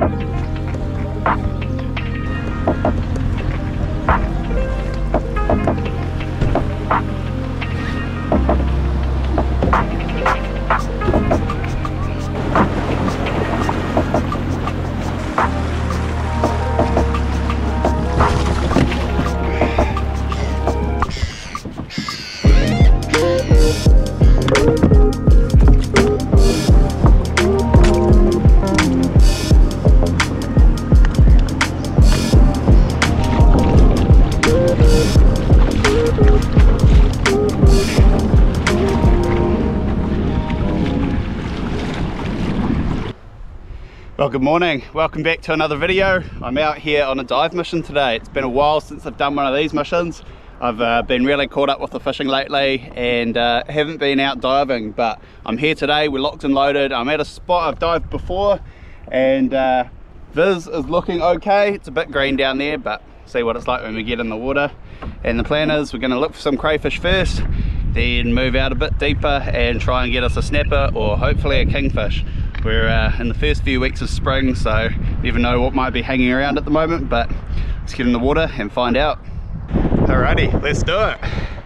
Well, good morning, welcome back to another video. I'm out here on a dive mission today. It's been a while since I've done one of these missions. I've been really caught up with the fishing lately and haven't been out diving, but I'm here today. We're locked and loaded. I'm at a spot I've dived before and Viz is looking okay. It's a bit green down there, but see what it's like when we get in the water. And the plan is we're going to look for some crayfish first, then move out a bit deeper and try and get us a snapper or hopefully a kingfish. We're in the first few weeks of spring, so never know what might be hanging around at the moment, but let's get in the water and find out. Alrighty, let's do it.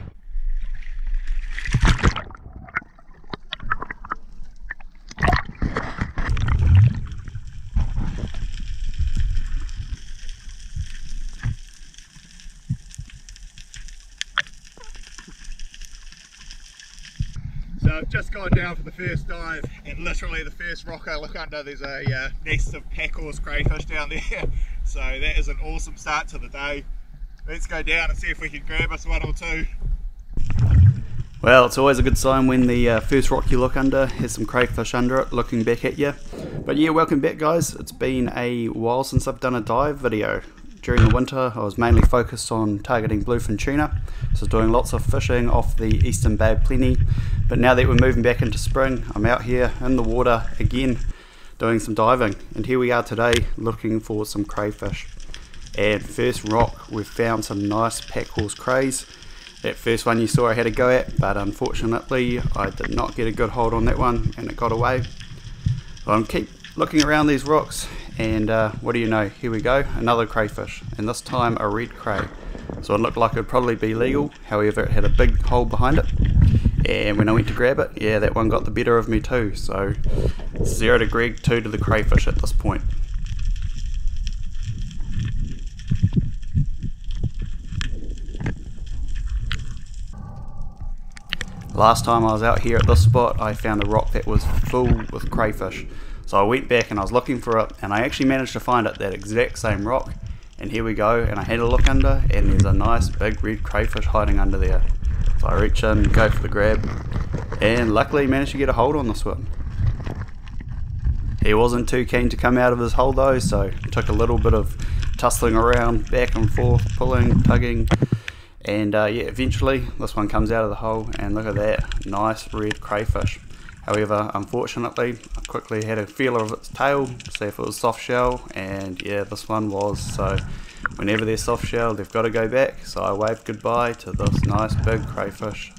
So I've just gone down for the first dive, and literally the first rock I look under, there's a nest of packhorse crayfish down there. So that is an awesome start to the day. Let's go down and see if we can grab us one or two. Well, it's always a good sign when the first rock you look under has some crayfish under it looking back at you. But yeah, welcome back guys. It's been a while since I've done a dive video. During the winter I was mainly focused on targeting bluefin tuna, so doing lots of fishing off the eastern Bay of Plenty. But now that we're moving back into spring, I'm out here in the water again doing some diving, and here we are today looking for some crayfish. And first rock, we've found some nice packhorse crays. That first one you saw I had a go at, but unfortunately I did not get a good hold on that one and it got away. I'll keep looking around these rocks, and what do you know, here we go, another crayfish, and this time a red cray. So it looked like it would probably be legal, however it had a big hole behind it, and when I went to grab it, yeah, that one got the better of me too. So 0 to Greg, 2 to the crayfish at this point. Last time I was out here at this spot, I found a rock that was full with crayfish. So I went back and I was looking for it, and I actually managed to find it, that exact same rock. And here we go, and I had a look under, and there's a nice big red crayfish hiding under there. So I reach in, go for the grab, and luckily managed to get a hold on this one. He wasn't too keen to come out of his hole though, so it took a little bit of tussling around, back and forth, pulling, tugging. And yeah, eventually this one comes out of the hole, and look at that, nice red crayfish. However, unfortunately, I quickly had a feeler of its tail, see if it was soft shell, and yeah, this one was. So whenever they're soft shell, they've got to go back. So I waved goodbye to this nice big crayfish.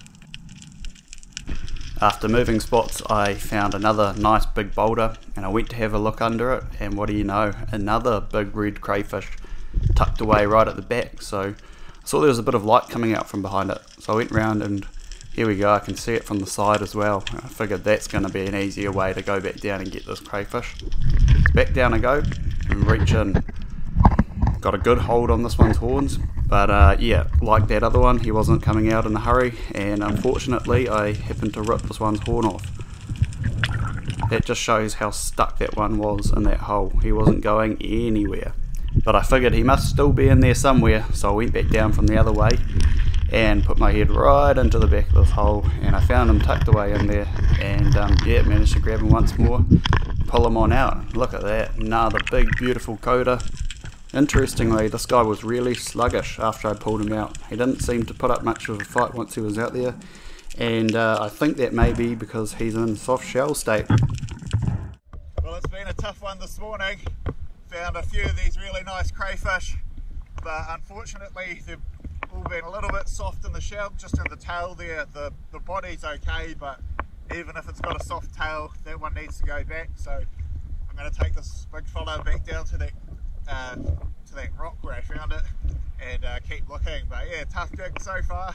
After moving spots, I found another nice big boulder, and I went to have a look under it, and what do you know, another big red crayfish tucked away right at the back. So I saw there was a bit of light coming out from behind it, so I went round and here we go, I can see it from the side as well. I figured that's going to be an easier way to go back down and get this crayfish. Back down I go and reach in. Got a good hold on this one's horns, but yeah, like that other one, he wasn't coming out in a hurry, and unfortunately I happened to rip this one's horn off. That just shows how stuck that one was in that hole. He wasn't going anywhere. But I figured he must still be in there somewhere, so I went back down from the other way and put my head right into the back of this hole, and I found him tucked away in there, and yeah, managed to grab him once more, pull him on out. Look at that, another big beautiful coda. Interestingly, this guy was really sluggish after I pulled him out. He didn't seem to put up much of a fight once he was out there, and I think that may be because he's in soft shell state. Well, it's been a tough one this morning. Found a few of these really nice crayfish, but unfortunately they've all been a little bit soft in the shell, just in the tail there. The body's okay, but even if it's got a soft tail, that one needs to go back. So I'm going to take this big fella back down to that rock where I found it and keep looking. But yeah, tough gig so far.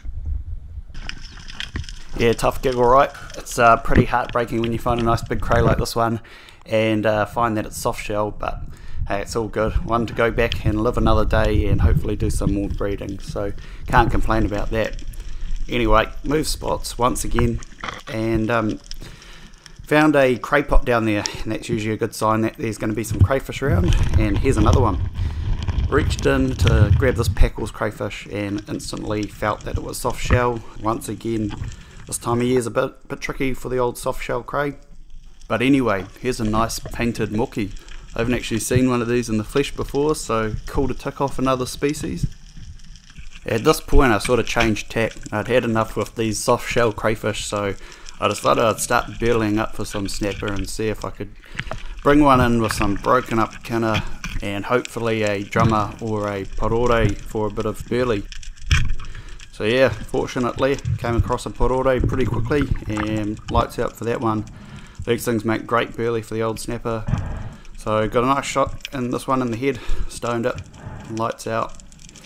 Yeah, tough gig, alright. It's pretty heartbreaking when you find a nice big cray like this one and find that it's soft shell, but hey, it's all good. One to go back and live another day and hopefully do some more breeding, so can't complain about that. Anyway, move spots once again and found a cray pot down there, and that's usually a good sign that there's going to be some crayfish around, and here's another one. Reached in to grab this Packles crayfish and instantly felt that it was soft shell. Once again, this time of year is a bit tricky for the old soft shell cray. But anyway, here's a nice painted mucky. I haven't actually seen one of these in the flesh before, so cool to tick off another species. At this point I sort of changed tack. I'd had enough with these soft shell crayfish, so I decided I'd start burleying up for some snapper and see if I could bring one in with some broken up kinner and hopefully a drummer or a porore for a bit of burley. So yeah, fortunately came across a porore pretty quickly and lights out for that one. These things make great burley for the old snapper. So got a nice shot in this one in the head, stoned it, lights out,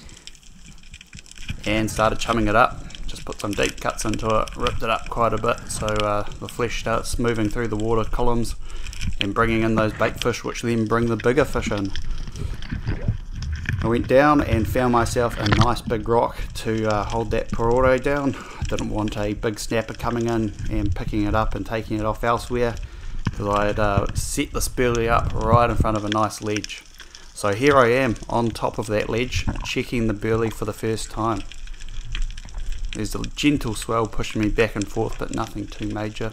and started chumming it up. Just put some deep cuts into it, ripped it up quite a bit so the flesh starts moving through the water columns and bringing in those bait fish, which then bring the bigger fish in. I went down and found myself a nice big rock to hold that porore down. I didn't want a big snapper coming in and picking it up and taking it off elsewhere, because I had set this burley up right in front of a nice ledge. So here I am on top of that ledge, checking the burley for the first time. There's a gentle swell pushing me back and forth, but nothing too major.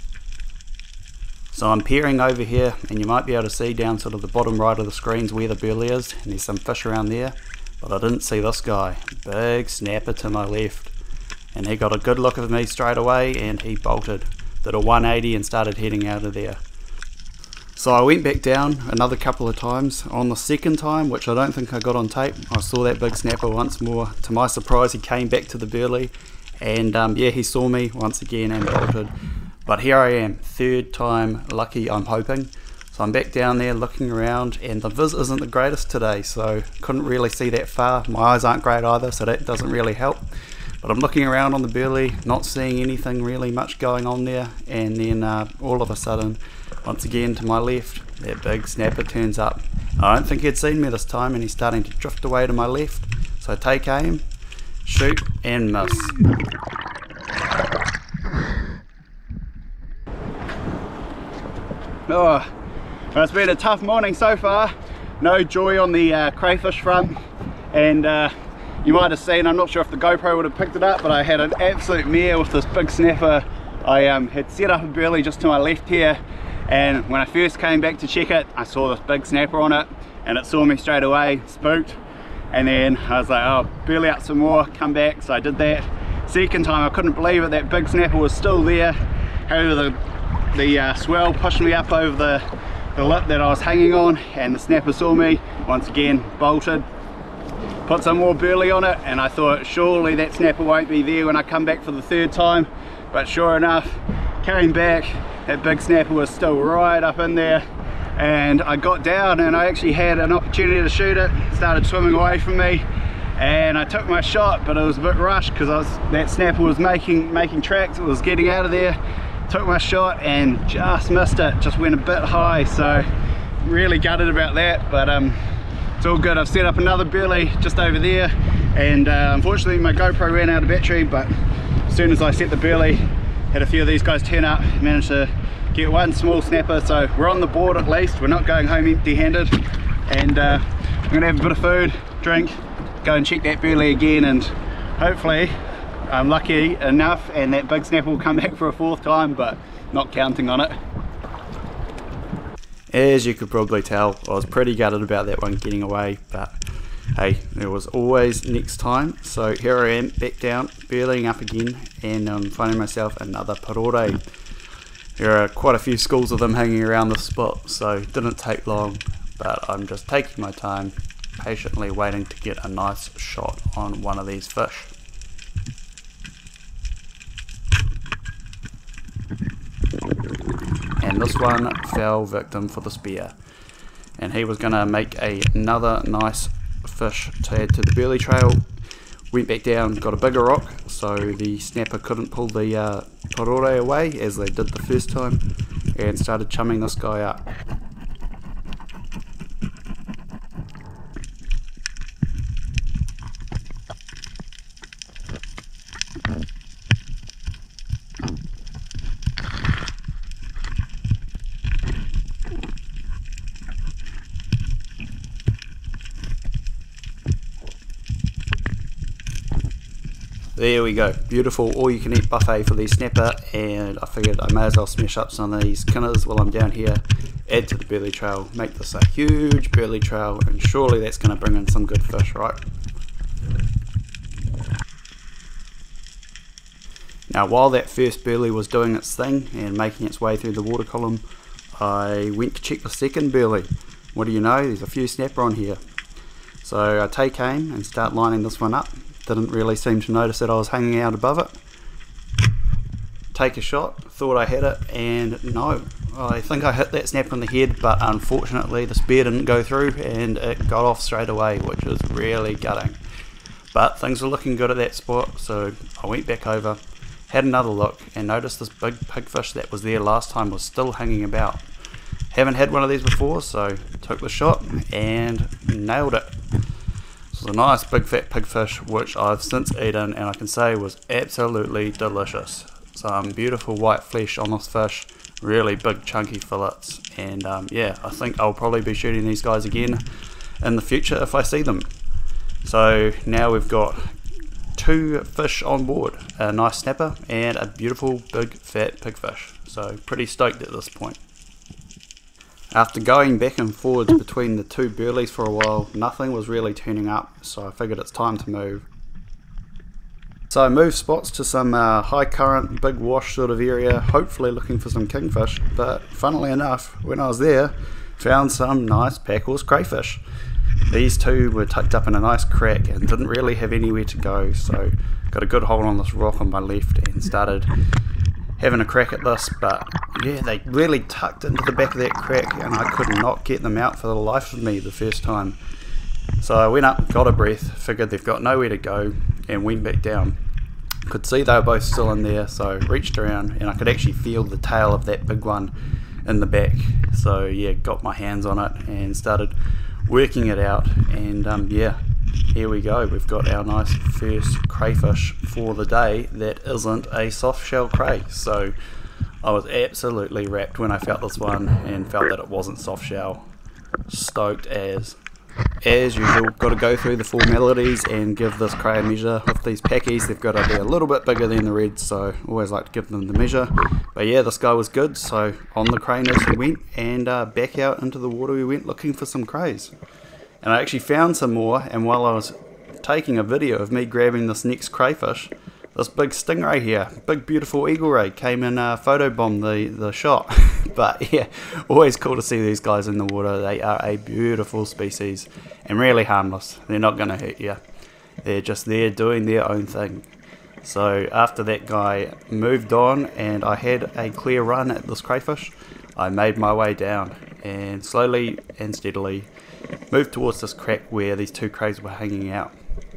So I'm peering over here, and you might be able to see down sort of the bottom right of the screens where the burley is, and there's some fish around there, but I didn't see this guy. Big snapper to my left, and he got a good look at me straight away and he bolted, did a 180 and started heading out of there. So I went back down another couple of times. On the second time, which I don't think I got on tape, I saw that big snapper once more. To my surprise, he came back to the burley, and yeah, he saw me once again and bolted. But here I am, third time lucky, I'm hoping. So I'm back down there looking around, and the viz isn't the greatest today, so couldn't really see that far. My eyes aren't great either, so that doesn't really help. But I'm looking around on the burley, not seeing anything really much going on there, and then all of a sudden, once again to my left, that big snapper turns up. I don't think he'd seen me this time, and he's starting to drift away to my left. So take aim, shoot, and miss. Oh, well, it's been a tough morning so far. No joy on the crayfish front, and you might have seen, I'm not sure if the GoPro would have picked it up, but I had an absolute mare with this big snapper. I had set up a burley just to my left here, and when I first came back to check it, I saw this big snapper on it, and it saw me straight away, spooked, and then I was like, oh, burley out some more, come back. So I did that. Second time, I couldn't believe it, that big snapper was still there. However, the swell pushed me up over the lip that I was hanging on, and the snapper saw me, once again bolted, put some more burley on it, and I thought surely that snapper won't be there when I come back for the third time. But sure enough, came back, that big snapper was still right up in there, and I got down and I actually had an opportunity to shoot it. It started swimming away from me, and I took my shot, but it was a bit rushed because that snapper was making tracks. It was getting out of there. Took my shot and just missed it, just went a bit high, so really gutted about that. But it's all good. I've set up another burley just over there, and unfortunately my GoPro ran out of battery, but as soon as I set the burley, had a few of these guys turn up, managed to get one small snapper. So we're on the board at least, we're not going home empty-handed, and I'm gonna have a bit of food, drink, go and check that burley again, and hopefully I'm lucky enough and that big snapper will come back for a fourth time, but not counting on it. As you could probably tell, I was pretty gutted about that one getting away, but hey, there was always next time. So here I am, back down, burleying up again, and I'm finding myself another porore. There are quite a few schools of them hanging around this spot, so it didn't take long, but I'm just taking my time, patiently waiting to get a nice shot on one of these fish. And and this one fell victim for the spear. And he was going to make another nice fish to add to the burley trail. Went back down, got a bigger rock, so the snapper couldn't pull the porore away as they did the first time, and started chumming this guy up. There we go, beautiful all you can eat buffet for the snapper, and I figured I may as well smash up some of these kinners while I'm down here, add to the burley trail, make this a huge burley trail, and surely that's going to bring in some good fish, right? Now while that first burley was doing its thing and making its way through the water column, I went to check the second burley. What do you know, there's a few snapper on here. So I take aim and start lining this one up. Didn't really seem to notice that I was hanging out above it. Take a shot, thought I had it, and no, I think I hit that snapper on the head, but unfortunately the spear didn't go through and it got off straight away, which is really gutting. But things were looking good at that spot, so I went back over, had another look, and noticed this big pigfish that was there last time was still hanging about. Haven't had one of these before, so took the shot and nailed it. It was a nice big fat pigfish which I've since eaten, and I can say was absolutely delicious. Some beautiful white flesh on this fish, really big chunky fillets, and yeah, I think I'll probably be shooting these guys again in the future if I see them. So now we've got 2 fish on board, a nice snapper and a beautiful big fat pigfish, so pretty stoked at this point. After going back and forwards between the 2 burleys for a while, nothing was really turning up, so I figured it's time to move. So I moved spots to some high current, big wash sort of area, hopefully looking for some kingfish, but funnily enough, when I was there, found some nice Packwell's crayfish. These 2 were tucked up in a nice crack and didn't really have anywhere to go, so got a good hold on this rock on my left and started having a crack at this, but yeah, they really tucked into the back of that crack and I could not get them out for the life of me the first time. So I went up, got a breath, figured they've got nowhere to go, and went back down. Could see they were both still in there, so reached around and I could actually feel the tail of that big one in the back. So yeah, got my hands on it and started working it out, and yeah, here we go, we've got our nice first crayfish for the day that isn't a soft shell cray. So I was absolutely wrapped when I felt this one and felt that it wasn't soft shell. Stoked as usual. Got to go through the formalities and give this cray a measure. With these packies, they've got to be a little bit bigger than the reds, so always like to give them the measure. But yeah, this guy was good, so on the cray nose we went, and back out into the water we went looking for some crays. And I actually found some more, and while I was taking a video of me grabbing this next crayfish, this big stingray here, big beautiful eagle ray, came and photobombed the shot. But yeah, always cool to see these guys in the water. They are a beautiful species and really harmless. They're not going to hurt you. They're just there doing their own thing. So after that guy moved on and I had a clear run at this crayfish, I made my way down and slowly and steadily moved towards this crack where these 2 crays were hanging out.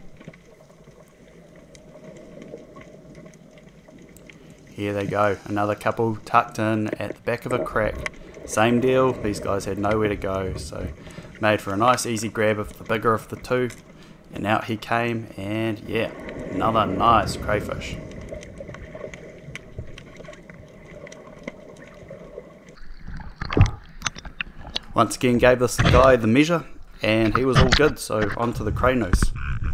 Here they go, another couple tucked in at the back of a crack. Same deal, these guys had nowhere to go, so made for a nice easy grab of the bigger of the 2, and out he came, and yeah, another nice crayfish. Once again gave this guy the measure, and he was all good, so onto the cray nose.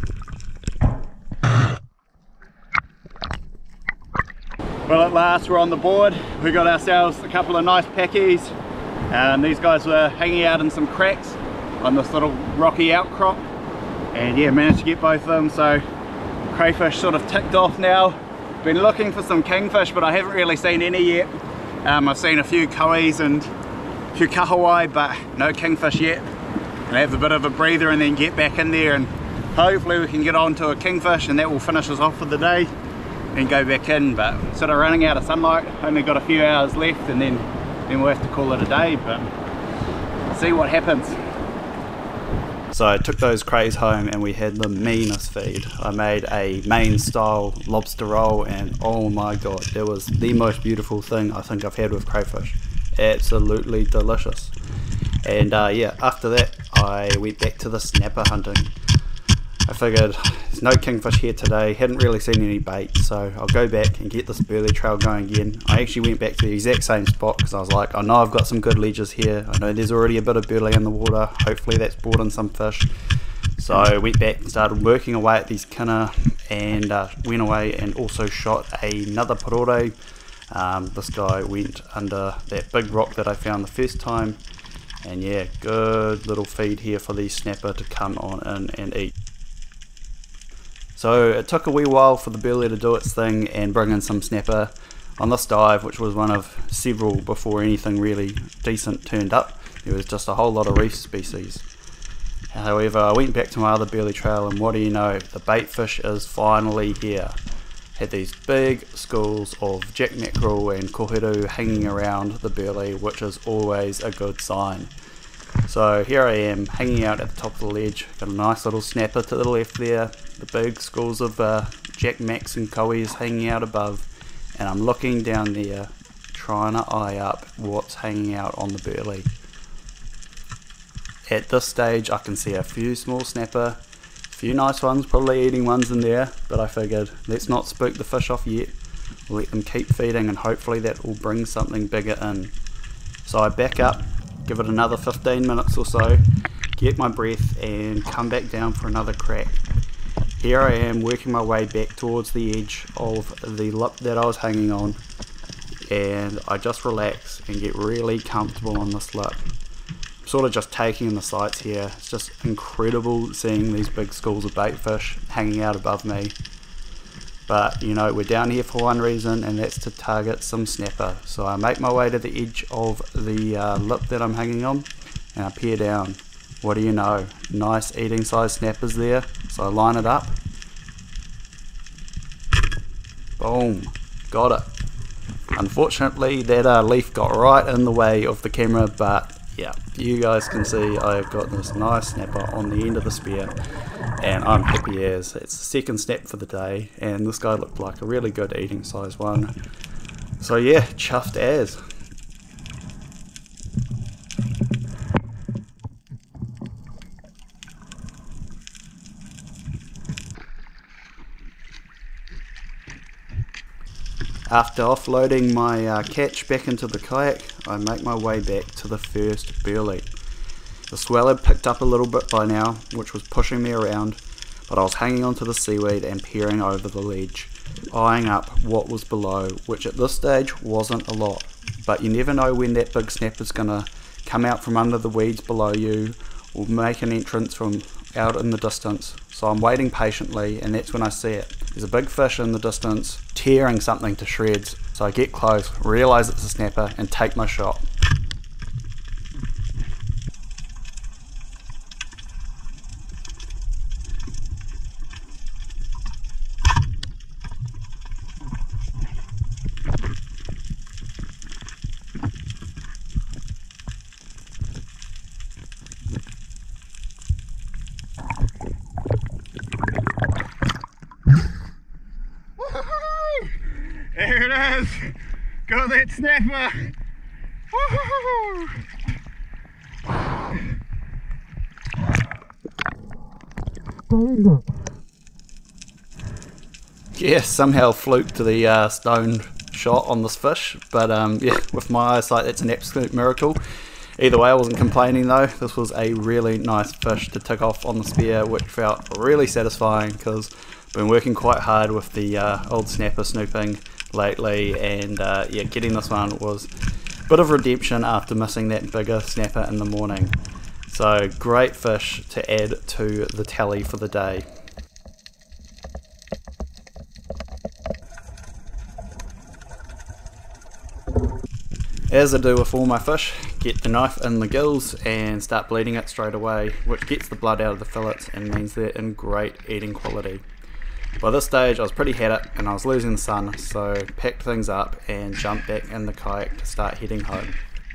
Well, at last we're on the board. We got ourselves a couple of nice packies, and these guys were hanging out in some cracks on this little rocky outcrop, and yeah, managed to get both of them. So crayfish sort of ticked off now. Been looking for some kingfish, but I haven't really seen any yet. I've seen a few kois and a few kahawai, but no kingfish yet. And have a bit of a breather and then get back in there, and hopefully we can get on to a kingfish, and that will finish us off for the day and go back in. But sort of running out of sunlight, only got a few hours left, and then then we'll have to call it a day, but see what happens. So I took those crays home and we had the meanest feed. I made a Maine style lobster roll, and oh my god, that was the most beautiful thing I think I've had with crayfish. Absolutely delicious. And yeah, after that I went back to the snapper hunting. I figured there's no kingfish here today, hadn't really seen any bait, so I'll go back and get this burley trail going again. I actually went back to the exact same spot because I was like, I know I've got some good ledges here, I know there's already a bit of burley in the water, hopefully that's brought in some fish. So I went back and started working away at these kinna, and went away and also shot another parore. This guy went under that big rock that I found the first time, and yeah, good little feed here for the snapper to come on in and eat. So it took a wee while for the burley to do its thing and bring in some snapper on this dive, which was one of several before anything really decent turned up. There was just a whole lot of reef species. However, I went back to my other burley trail, and what do you know, the bait fish is finally here. Had these big schools of jack mackerel and kohiru hanging around the burley, which is always a good sign. So here I am, hanging out at the top of the ledge, got a nice little snapper to the left there, the big schools of jack macs and kois hanging out above, and I'm looking down there, trying to eye up what's hanging out on the burley. At this stage I can see a few small snapper, a few nice ones, probably eating ones in there, but I figured let's not spook the fish off yet, we'll let them keep feeding and hopefully that will bring something bigger in. So I back up, give it another 15 minutes or so, get my breath and come back down for another crack. Here I am working my way back towards the edge of the lip that I was hanging on, and I just relax and get really comfortable on this lip. I'm sort of just taking in the sights here. It's just incredible seeing these big schools of bait fish hanging out above me. But you know, we're down here for one reason, and that's to target some snapper. So I make my way to the edge of the lip that I'm hanging on, and I peer down. What do you know, nice eating size snappers there. So I line it up, boom, got it. Unfortunately that leaf got right in the way of the camera, but yeah, you guys can see I've got this nice snapper on the end of the spear, and I'm happy as. It's the second snap for the day, and this guy looked like a really good eating size one. So yeah, chuffed as. After offloading my catch back into the kayak, I make my way back to the first burley. The swell had picked up a little bit by now, which was pushing me around, but I was hanging onto the seaweed and peering over the ledge, eyeing up what was below, which at this stage wasn't a lot, but you never know when that big snapper's gonna come out from under the weeds below you or make an entrance from out in the distance. So I'm waiting patiently, and that's when I see it. There's a big fish in the distance tearing something to shreds, so I get close, realise it's a snapper, and take my shot. There it is! Got that snapper! Woohoo! Yeah, somehow fluked to the stone shot on this fish, but yeah, with my eyesight that's an absolute miracle. Either way, I wasn't complaining though. This was a really nice fish to tick off on the spear, which felt really satisfying because I've been working quite hard with the old snapper snooping lately, and yeah, getting this one was a bit of redemption after missing that bigger snapper in the morning. So great fish to add to the tally for the day. As I do with all my fish, get the knife in the gills and start bleeding it straight away, which gets the blood out of the fillets and means they're in great eating quality. By this stage I was pretty had it and I was losing the sun, so packed things up and jumped back in the kayak to start heading home.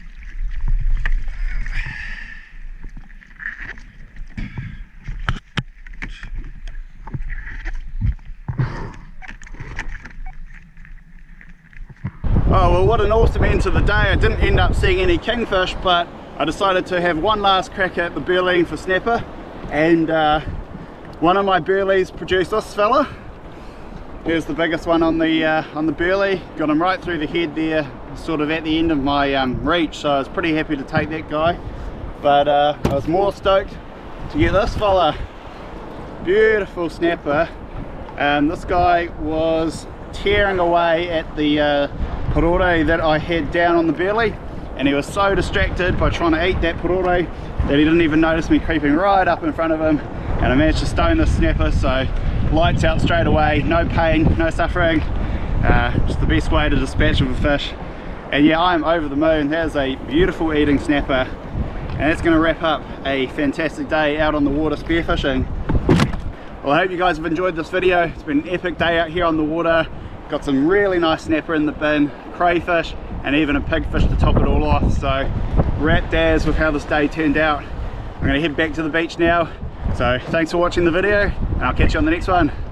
well, what an awesome end to the day. I didn't end up seeing any kingfish, but I decided to have one last crack at the burley for snapper, and one of my burleys produced this fella. Here's the biggest one on the burley. Got him right through the head there, sort of at the end of my reach, so I was pretty happy to take that guy. But I was more stoked to get this fella. Beautiful snapper. This guy was tearing away at the porore that I had down on the burley, and he was so distracted by trying to eat that porore that he didn't even notice me creeping right up in front of him, and I managed to stone this snapper. So lights out straight away, no pain, no suffering, just the best way to dispatch of a fish. And yeah, I'm over the moon. There's a beautiful eating snapper, and that's going to wrap up a fantastic day out on the water spearfishing. Well, I hope you guys have enjoyed this video. It's been an epic day out here on the water. Got some really nice snapper in the bin, crayfish, and even a pigfish to top it all off. So wrapped as with how this day turned out. I'm going to head back to the beach now. So thanks for watching the video, and I'll catch you on the next one.